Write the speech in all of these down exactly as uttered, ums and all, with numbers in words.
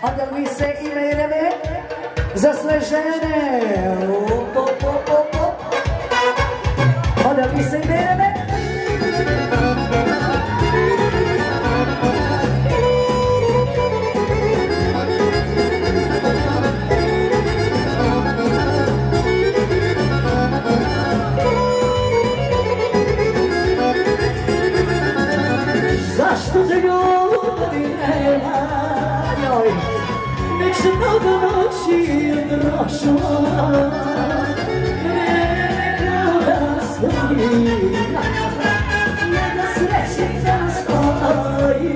Onda mi se imeneme za sve žene. Onda mi se imeneme. Zašto te ljubavi nema njoj, već mnogo noći prošlo, vreme kao da stoji, jedna sreća da stoji,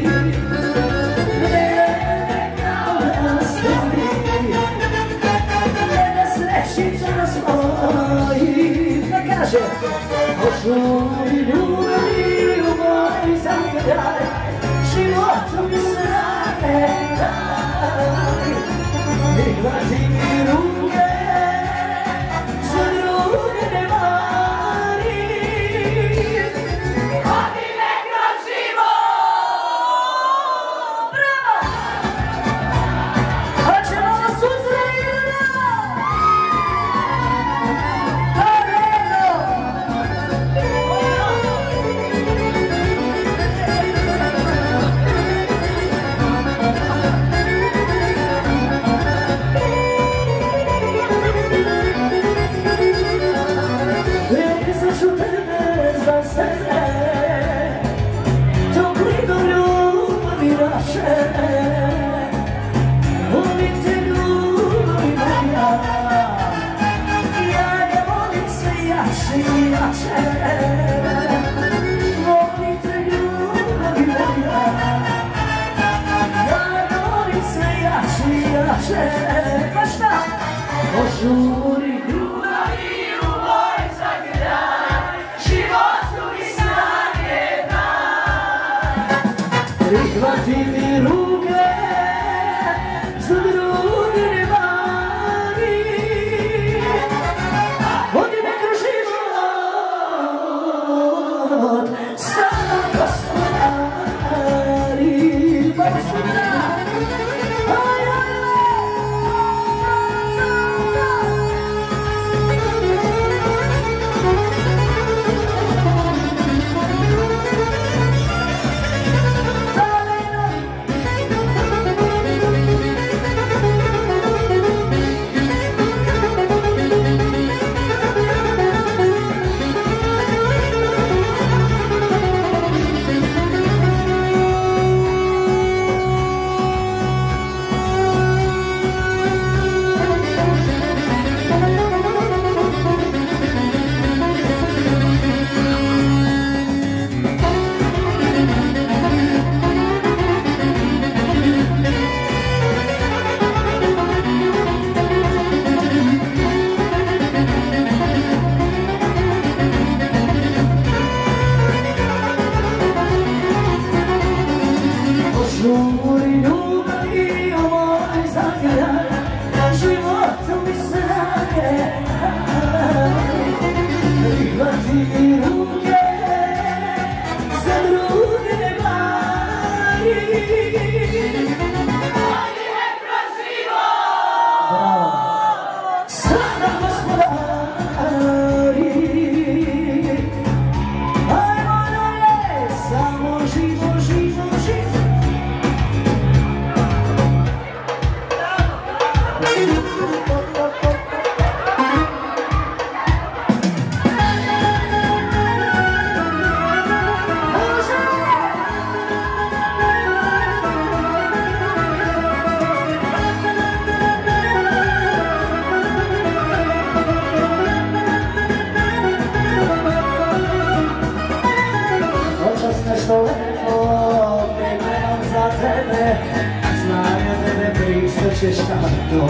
vreme kao da stoji, jedna sreća da stoji, da kaže, požuri ljubavi u moj zagraj, životom snage daj, prihvati mi ruke, za druge ne mari, vodi me kroz život. Bravo! Hoćemo da sutra idemo! Pa šta? Požuri ljubavi u moj zagraj, životu mi snage daj, prihvati mi ruke, za druge ne mari, vodi me kroz život, sada gospodari, pa sutra. Ćeš tako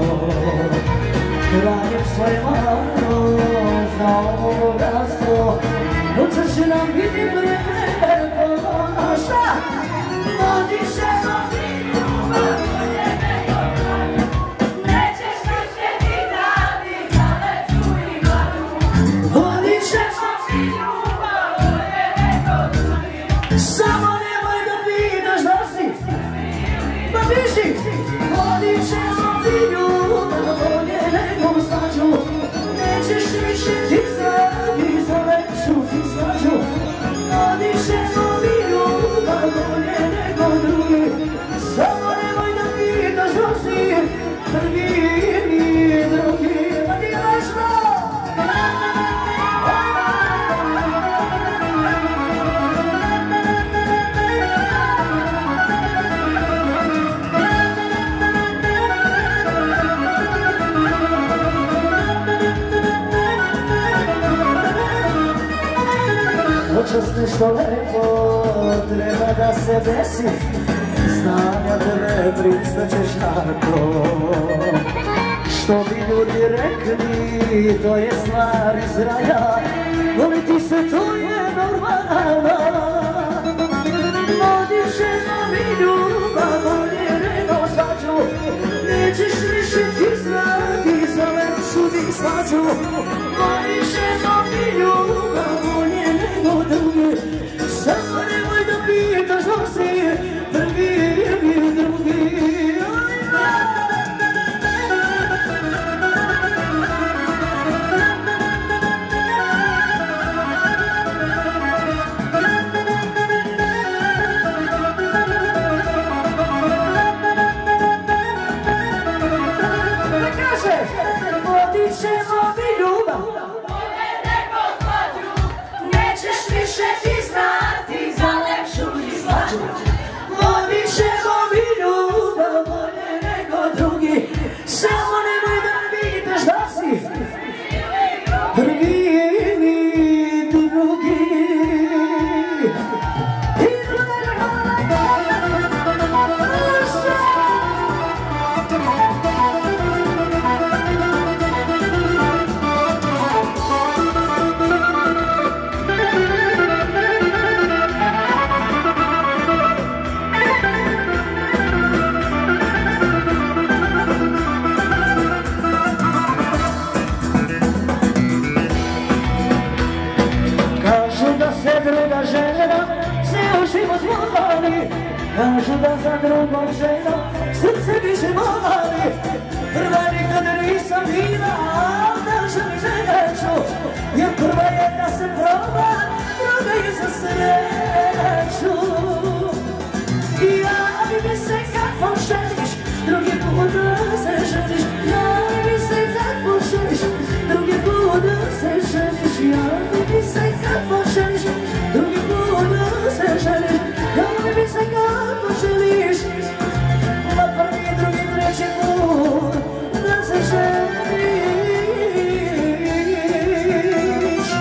krajem svoje malo za ovo bogatstvo, noća će nam biti preko. Šta? Vodi se nećeš više ni dati za veću i gladu, vodi će ljubav je neko drugi, samo nemoj da pitaš da si, pa piši. što lepo treba da se desi, znam ja tebe pristaćeš na to. Što bi ljudi rekli, to je stvar iz raja, voliti se to je normalno. Modićemo mi ljubav, bolje nego svađu, nećeš više ti znati za lepšu ti svađu. Modićemo mi ljubav, bolje nego drugi, samo nemoj da pitaš da si prvi ili drugi. Modićemo mi ljubav, bolje nego svađu, nećeš više ti znati za lepšu ti svađu. Modićemo mi ljubav, bolje nego drugi, samo nemoj da pitaš da si prvi ili drugi. Druga žena se u život voli, kažu da za drugom ženom srce više voli. Prva nikada nisam bila, da želim ženeću, jer prva je da se proba, druga je za sreću. Javi mi se kako želiš, drugi put da se želiš. Javi mi se kako želiš, drugi put da se želiš. Javi mi se kako želiš, drugi put da se želiš. Javi mi se kako želiš, na prvi, drugi, treći put da se želiš.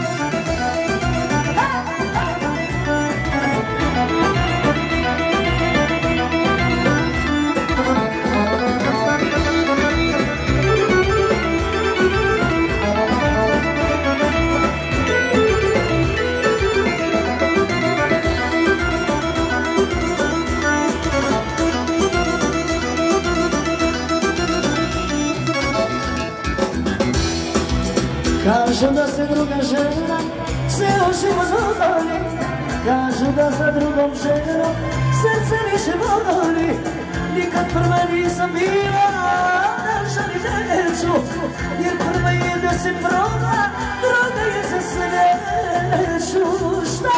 Kažu da se druga žena se u život voli, kažu da za drugom ženom srce više voli. Nikad prva nisam bila, da želim ženeću, jer prva je da se proba, druga je za sreću. Šta?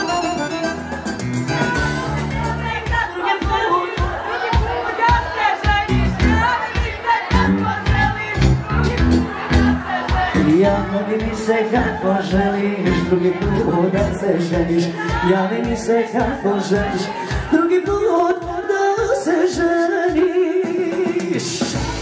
Javi mi se kako želiš, drugi put da se želiš. Javi mi se kako želiš, drugi put da se želiš.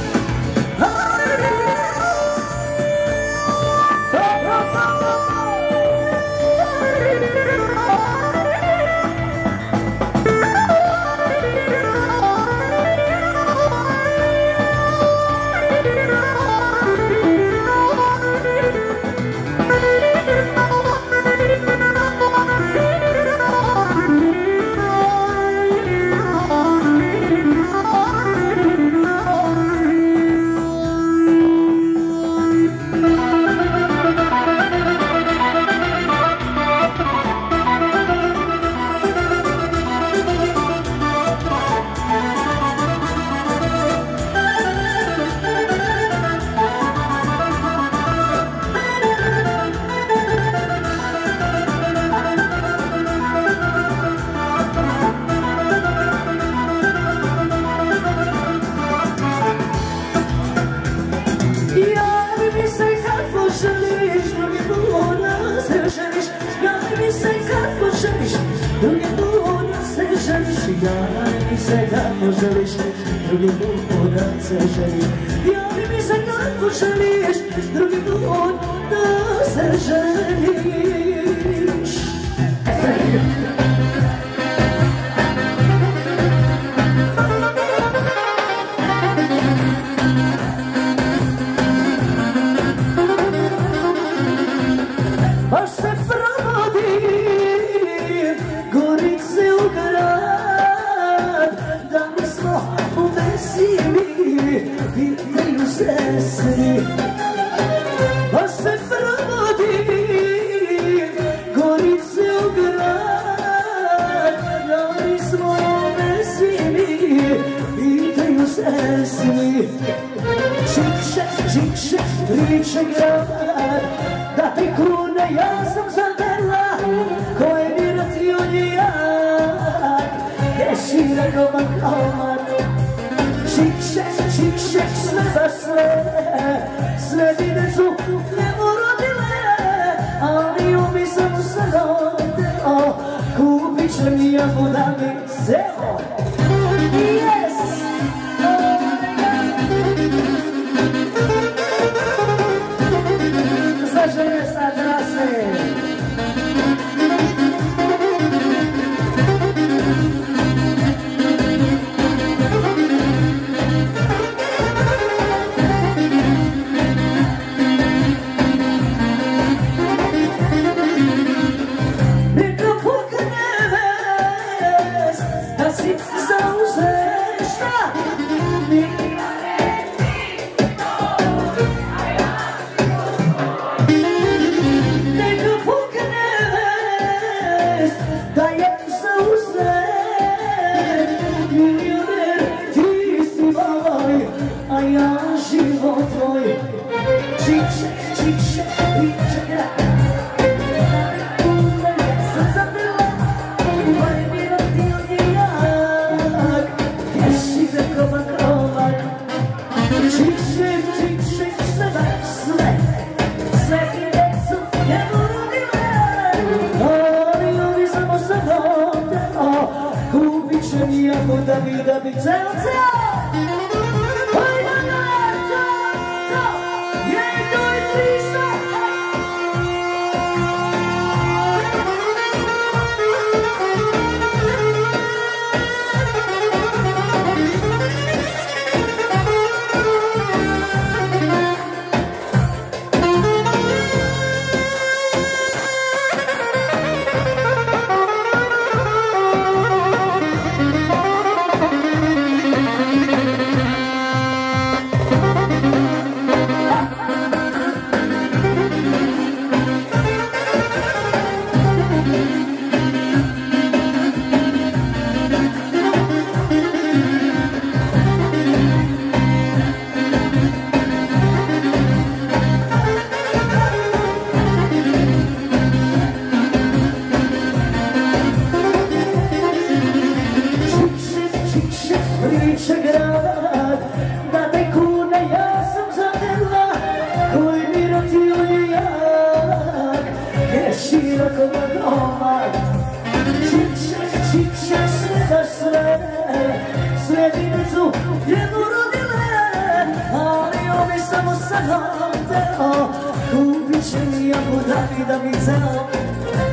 Javi mi se kako želiš, drugi put da se želiš. Javi mi se kako želiš, drugi put da se želiš. Baš se provodi Gorice u grad, da mi smo u veseli, pitaju se svi. Baš se provodi Gorice u grad, da mi smo u veseli, pitaju se svi. Čikše, čikše, priče grad, da ti krune ja sam zadela, koje mi ratio njijak, ješira gomak omat. Čikše, čikše, sve za sve, sve dinecu ne urodile, ali umi sam se rodeo, kupit će mi jabu da mi ceo. Yes! Zaželje sa trase. Neka pukne ves, da si zauzeš šta? Neka pukne ves, da je zauzeš. Milioner, ti si moj, a ja život tvoj. Čikše, čikše, priče grad, da bi, da bi ceo, ceo! Hajde na to, to! Jedno i tristo! Priče grad, da te kune ja sam zadela, koji mi ratio njijak, je široko omat. Čikše, čikše, sve za sve, sve dinecu jednu rodile, ali ovi samo sa nam teo, kupit će mi jabu da mi da mi ceo.